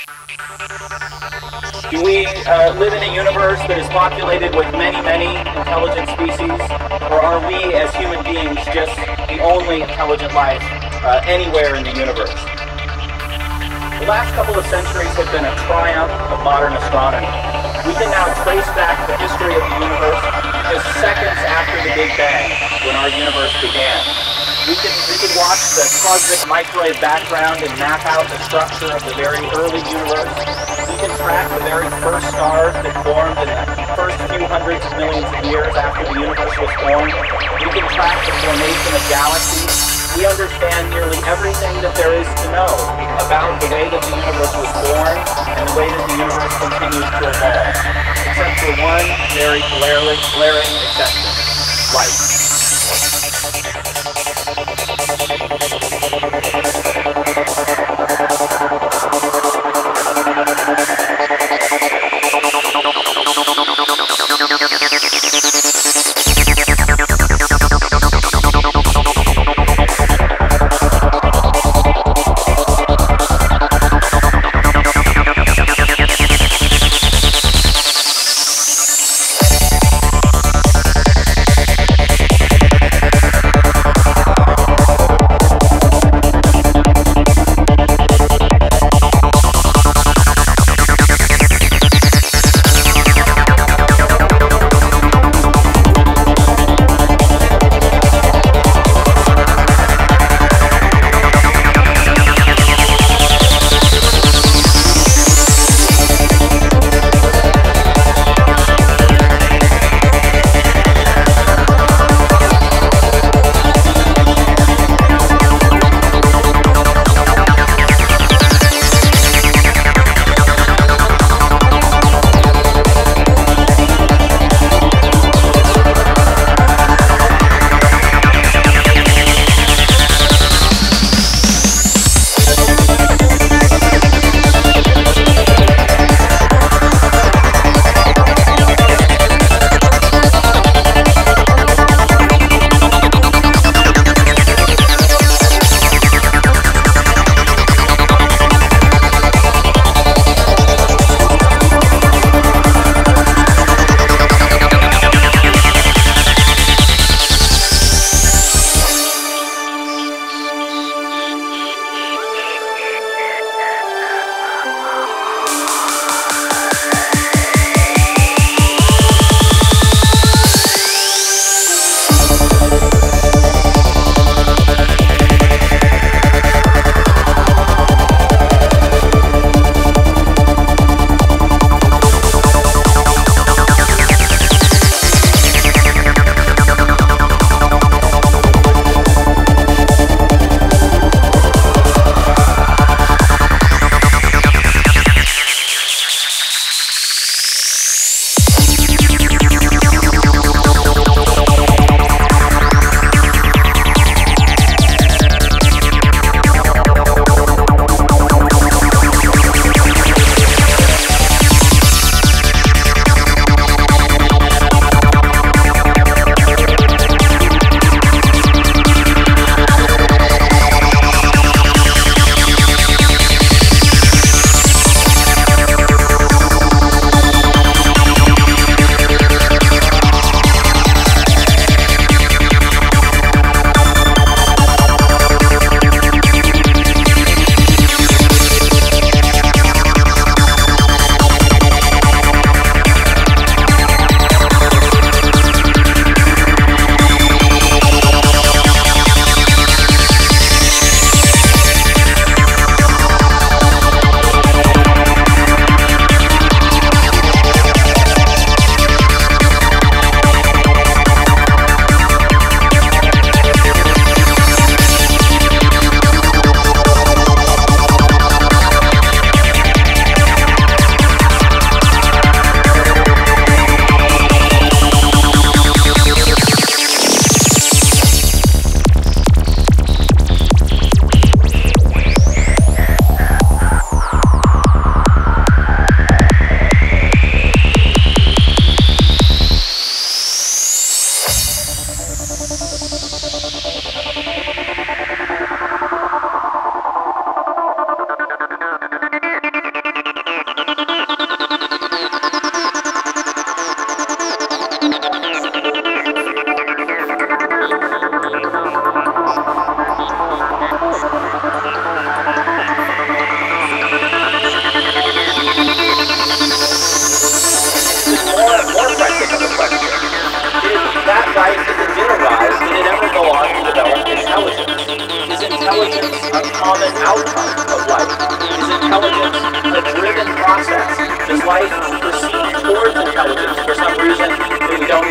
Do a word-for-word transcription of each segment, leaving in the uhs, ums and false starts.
Do we uh, live in a universe that is populated with many, many intelligent species? Or are we, as human beings, just the only intelligent life uh, anywhere in the universe? The last couple of centuries have been a triumph of modern astronomy. We can now trace back the history of the universe just seconds after the Big Bang, when our universe began. We can, we can watch the cosmic microwave background and map out the structure of the very early universe. We can track the very first stars that formed in the first few hundreds of millions of years after the universe was formed. We can track the formation of galaxies. We understand nearly everything that there is to know about the way that the universe was born and the way that the universe continues to evolve. Except for one very glaring, glaring exception: light.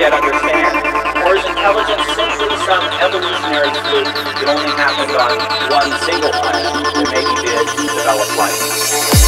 yet understand? Or is intelligence simply some evolutionary fluke that only happened on one single planet that maybe did develop life?